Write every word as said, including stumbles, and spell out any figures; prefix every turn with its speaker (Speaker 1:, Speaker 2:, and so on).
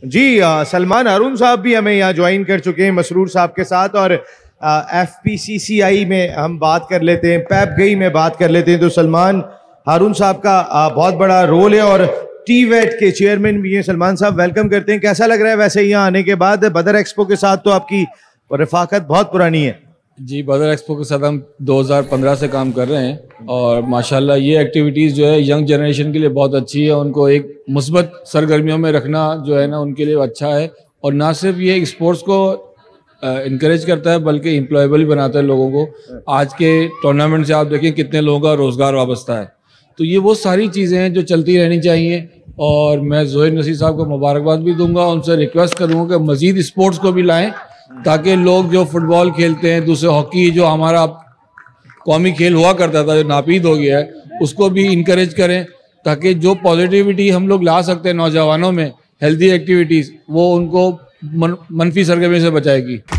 Speaker 1: जी आ, सलमान हारून साहब भी हमें यहाँ ज्वाइन कर चुके हैं मसरूर साहब के साथ, और एफ पी सी सी आई में हम बात कर लेते हैं, पैप गई में बात कर लेते हैं। तो सलमान हारून साहब का आ, बहुत बड़ा रोल है और टी वेट के चेयरमैन भी हैं। सलमान साहब वेलकम करते हैं, कैसा लग रहा है वैसे यहाँ आने के बाद? बदर एक्सपो के साथ तो आपकी रफाकत बहुत पुरानी है।
Speaker 2: जी, बदर एक्सपो के साथ हम दो हज़ार पंद्रह से काम कर रहे हैं और माशाल्लाह ये एक्टिविटीज़ जो है यंग जनरेशन के लिए बहुत अच्छी है। उनको एक मुस्बत सरगर्मियों में रखना जो है ना उनके लिए अच्छा है, और ना सिर्फ ये स्पोर्ट्स को इनकरेज करता है बल्कि एम्प्लॉयबल भी बनाता है लोगों को। आज के टूर्नामेंट से आप देखें कितने लोगों का रोज़गार वाबस्ता है। तो ये वो सारी चीज़ें हैं जो चलती रहनी चाहिए, और मैं ज़ोहैर नसीर साहब को मुबारकबाद भी दूंगा। उनसे रिक्वेस्ट करूँगा कि मज़ीद स्पोर्ट्स को भी लाएँ, ताकि लोग जो फुटबॉल खेलते हैं, दूसरे हॉकी जो हमारा कौमी खेल हुआ करता था जो नापीद हो गया है, उसको भी इनकरेज करें, ताकि जो पॉजिटिविटी हम लोग ला सकते हैं नौजवानों में, हेल्दी एक्टिविटीज़, वो उनको मन, मनफी सरगर्मी से बचाएगी।